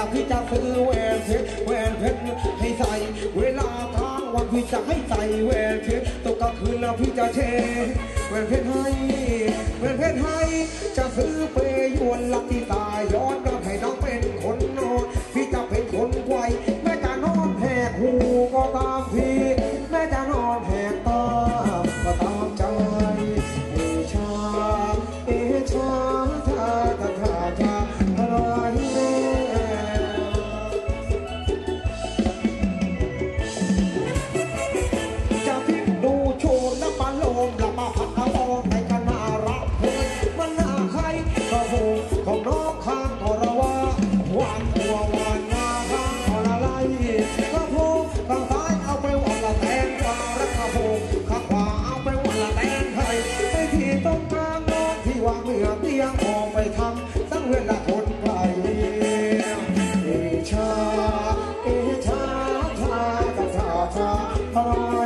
พี่จะซื้อแหวนเพชรให้ใส่เวลากลางวันพี่จะให้ใส่แหวนเพชรตกกลางคืนแล้วพี่จะเชแหวนเพชรให้จะซื้อเปยยวนลักที่ตายย้อนให้น้องเป็นคนนอนพี่จะเป็นคนไกวแม่จะนอนแหกหูก็ตามพี่แม่จะนอนแหกตาก็ตามใจเอชาอะไรแม่จะพิกดูโชว์และปาโลมและมาพักเอาออกในกันน่ารักเฮ้ยมันน่าใครก็หูของน้องข้างก็ระว่าหวานหัวหวานหน้าข้างก็ละลายก็พูข้างซ้ายเอาไปวันละแตงกวาและก็พูข้างขวาเอาไปวันละแตงไทยไอ้ที่ต้องการน้องที่วางเหนือเตียงออกไปทำตั้งเวลาคนไกลเอชาอะไร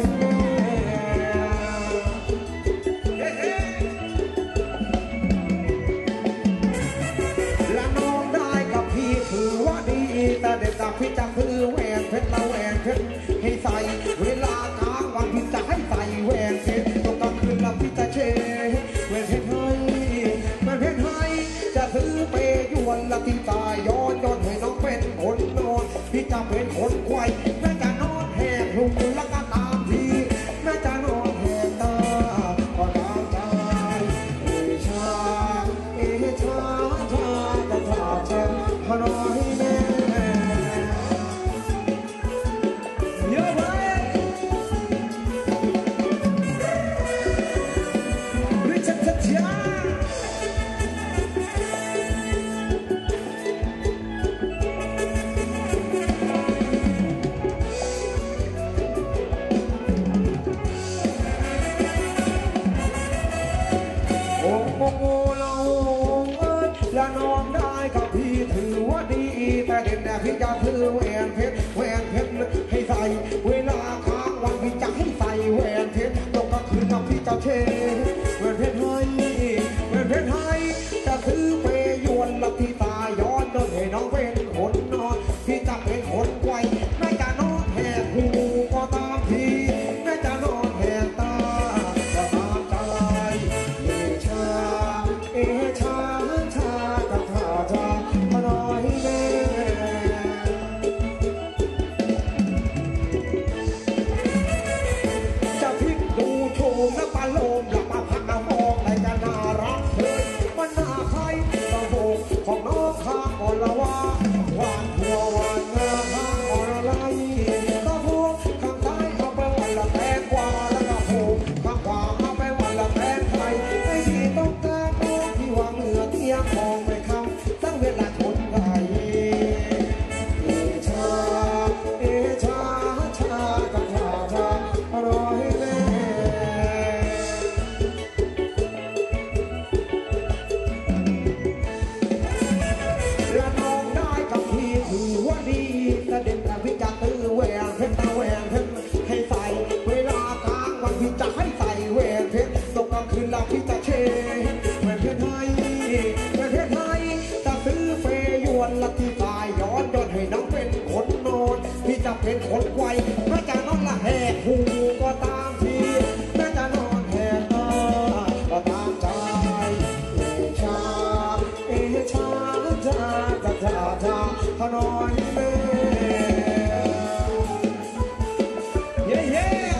และน้องได้กับพี่ถือว่าดีแต่เด็กกับพี่จะซื้อแหวนเพชรละแหวนเพชรให้ใส่เวลากลางวันพี่จะให้ใส่แหวนเพชรตกกลางคืนแล้วพี่จะเชแหวนเพชรให้จะซื้อเปยยวนละที่ตายย้อนให้น้องเป็นคนนอนพี่จะเป็นคนไกวแม่จะนอนแหกหูแล้วก็ตามพี่แม่จะนอนแหกตาก็ตามใจเอชาฮานอยแม่เยอะไปริชชัดจ้าและน้องได้กับพี่ถือว่าดีแต่เด็กแน่พี่จะซื้อแหวนเพชรให้ใส่เวลาค้างวันพี่จะให้ใส่แหวนเพชรตกกลางคืนแล้วพี่จะเชแหวนเพชรให้จะซื้อเปยยวนลักที่ตาย้อนให้น้องเป็นคนนอนพี่จะเป็นคนไกวแม่จะนอนแหกหูก็ตามพี่แม่จะนอนแหกตาก็ตามใจเอชาฮานอยแม่จะพลิกดูโชว์และปาโลมและมาพักเอาออกในกันน่ารักเฮ้ยมันน่าใครก็โบกของน้องข้างอ่อนละว่าหวานหัวหวานหน้าข้างอ่อนละลายก็โบกข้างซ้ายเอาไปวันละแตงกวาแล้วก็โบกข้างขวาเอาไปวันละแตงไทยไอ้ที่ต้องการน้องที่วางเหนือเตียงมองไปคำตั้งเวลาคนไทยเอชาอร่อยแม่และน้องได้กับพี่ถือว่าดีแต่เด็กแต่พี่จะตื้อแหวนเพชรให้ใส่เวลากลางวันพี่จะให้ใส่แหวนเพชรตกกลางคืนแล้วพี่จะเชแหวนเพชรให้จะซื้อเปยยวนลักที่ตายย้อนให้น้องเป็นคนนอนพี่จะเป็นคนไกวแม่จะนอนละแหกหูก็ตามพี่แม่จะนอนแหกตาก็ตามใจเอชาฮานอยแม่เย้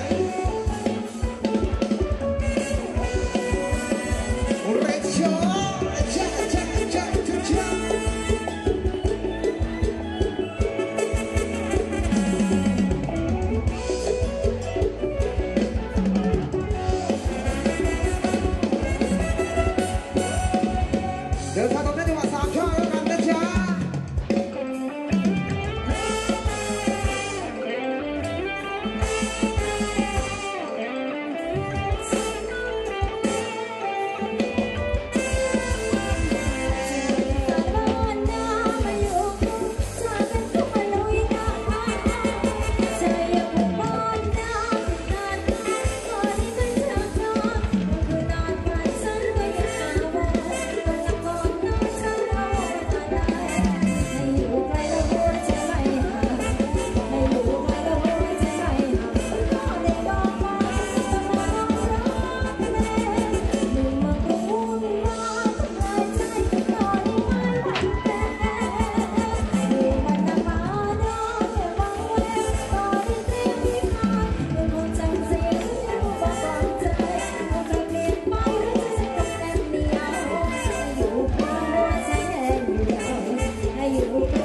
เรชโเดินทางตรงนี้จังหวัดสามช่อแล้วกันนะจ๊ะ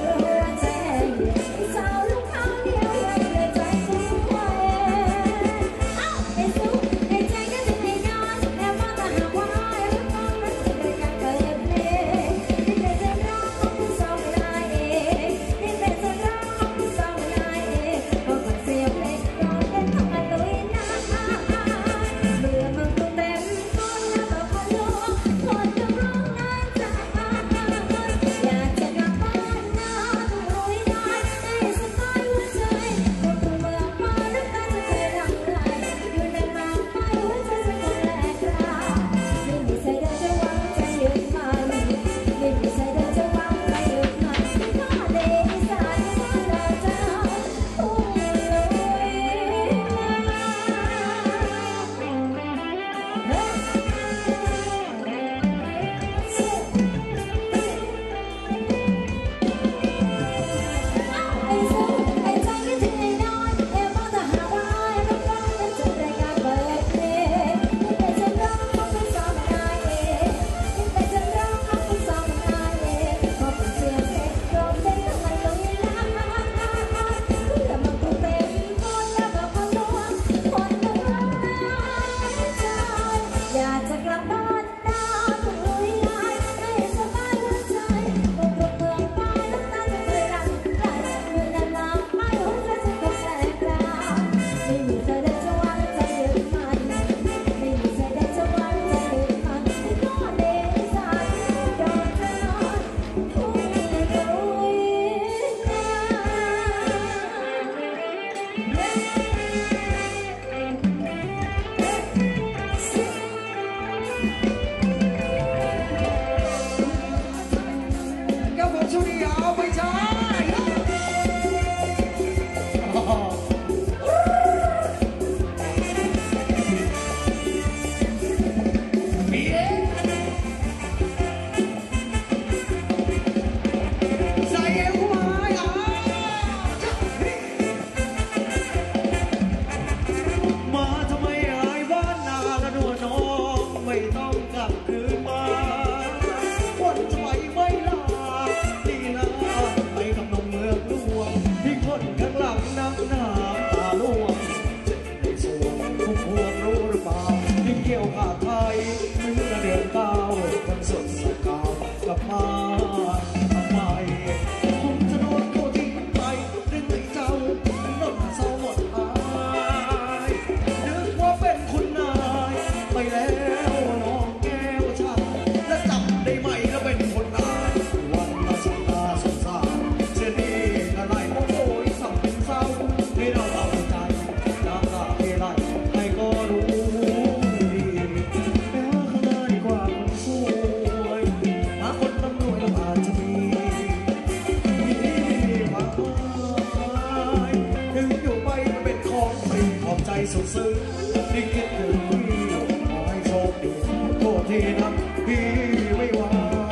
สุดซึ้งที่คิดถึงพี่ขอให้โชคดีโทษทีนะพี่ไม่ว่า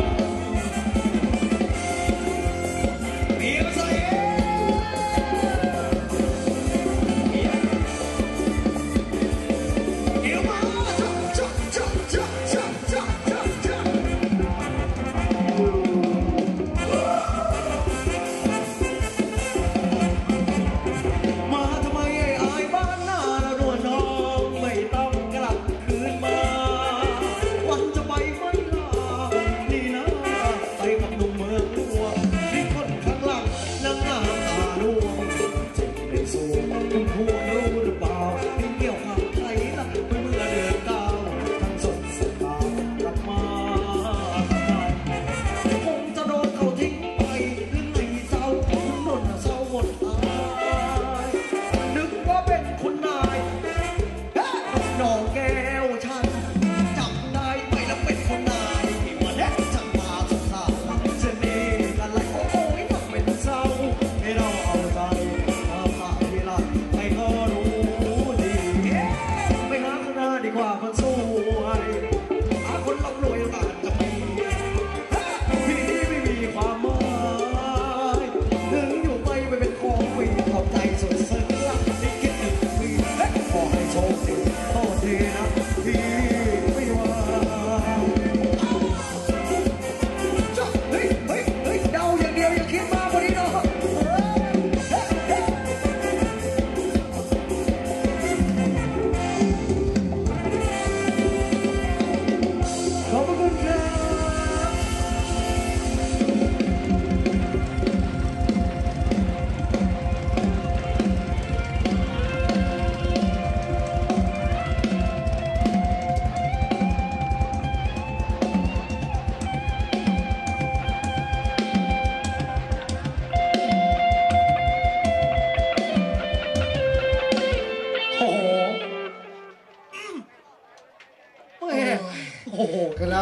เมียใส่เดี๋ยวมาจ๊ะจ๊ะจ๊ะจ๊ะจ๊ะจ๊ะจ๊ะจ๊ะมาทำไมไอ้อายบ้านหน้าละนวลน้อง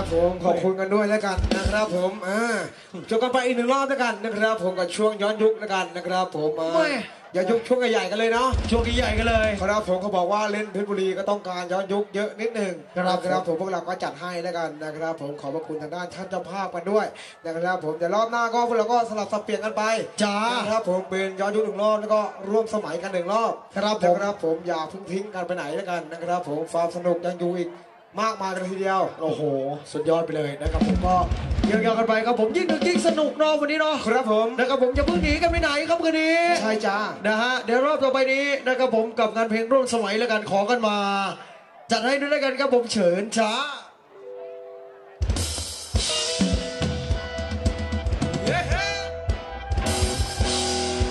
นะครับผมขอบคุณกันด้วยแล้วกันนะครับผมจบกันไปอีก1 รอบแล้วกันนะครับผมกับช่วงย้อนยุคแล้วกันนะครับผมย้อนยุคช่วงใหญ่ๆกันเลยเนาะช่วงใหญ่กันเลยครับผมเขาบอกว่าเล่นเพชรบุรีก็ต้องการย้อนยุคเยอะนิดหนึ่งครับผมพวกเราก็จัดให้แล้วกันนะครับผมขอบพระคุณทางด้านท่านเจ้าภาพกันด้วยนะครับผมเดี๋ยวรอบหน้าก็พวกเราก็สลับสับเปลี่ยนกันไปจ้าครับผมเป็นย้อนยุค1 รอบแล้วก็ร่วมสมัยกัน1 รอบครับผมอย่าเพิ่งทิ้งกันไปไหนแล้วกันนะครับผมความสนุกยังอยู่อีกมากมายเลยทีเดียวโอ้โหสุดยอดไปเลยนะครับผมก็เยี่ยมกันไปครับผมยิ่งดึกยิ่งสนุกเนาะวันนี้เนาะครับผมนะครับผมจะเพิ่งหนีกันไปไหนครับคืนนี้ใช่จ้านะฮะเดี๋ยวรอบต่อไปนี้นะครับผมกับงานเพลงร่วมสมัยแล้วกันขอกันมาจัดให้ด้วยกันครับผมเฉินช้า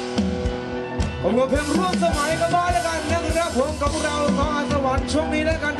ผมก็เพลงร่วมสมัยกันบ้างแล้วกันนะครับผมกับพวกเราทอสวรรค์ช่วงนี้แล้วกัน